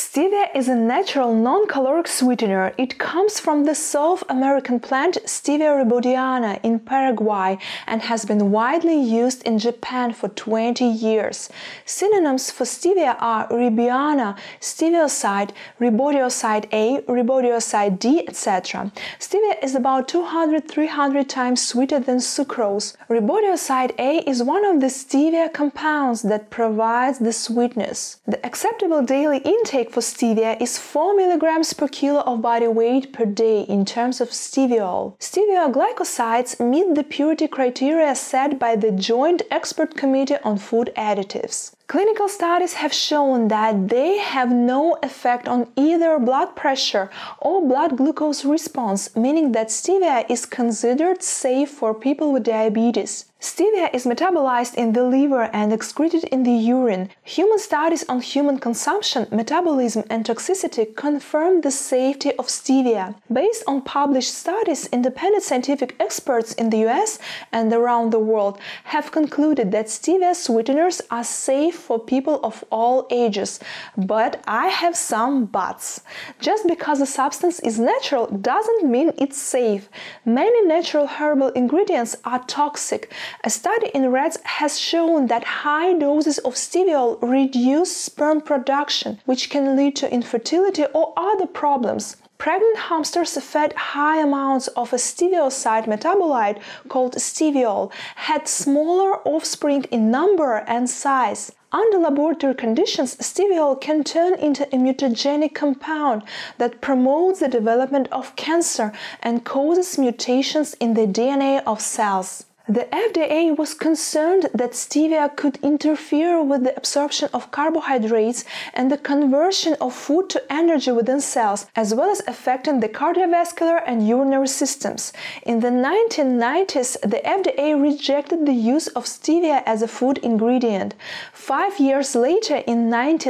Stevia is a natural non-caloric sweetener. It comes from the South American plant Stevia rebiana in Paraguay and has been widely used in Japan for 20 years. Synonyms for stevia are rebiana, stevioside, ribodioside A, ribodioside D, etc. Stevia is about 200–300 times sweeter than sucrose. Ribodioside A is one of the stevia compounds that provides the sweetness. The acceptable daily intake for stevia is 4 mg per kilo of body weight per day in terms of steviol. Stevia glycosides meet the purity criteria set by the Joint Expert Committee on Food Additives. Clinical studies have shown that they have no effect on either blood pressure or blood glucose response, meaning that stevia is considered safe for people with diabetes. Stevia is metabolized in the liver and excreted in the urine. Human studies on human consumption, metabolism, and toxicity confirm the safety of stevia. Based on published studies, independent scientific experts in the US and around the world have concluded that stevia sweeteners are safe for people of all ages. But I have some buts. Just because a substance is natural doesn't mean it's safe. Many natural herbal ingredients are toxic. A study in rats has shown that high doses of steviol reduce sperm production, which can lead to infertility or other problems. Pregnant hamsters fed high amounts of a stevioside metabolite called steviol had smaller offspring in number and size. Under laboratory conditions, steviol can turn into a mutagenic compound that promotes the development of cancer and causes mutations in the DNA of cells. The FDA was concerned that stevia could interfere with the absorption of carbohydrates and the conversion of food to energy within cells, as well as affecting the cardiovascular and urinary systems. In the 1990s, the FDA rejected the use of stevia as a food ingredient. 5 years later, in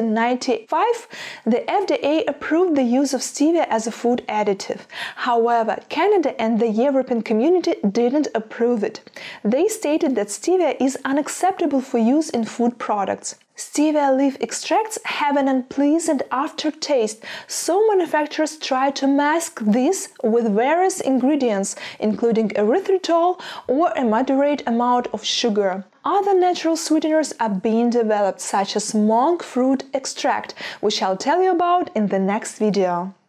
1995, the FDA approved the use of stevia as a food additive. However, Canada and the European community didn't approve it. They stated that stevia is unacceptable for use in food products. Stevia leaf extracts have an unpleasant aftertaste, so manufacturers try to mask this with various ingredients, including erythritol or a moderate amount of sugar. Other natural sweeteners are being developed, such as monk fruit extract, which I'll tell you about in the next video.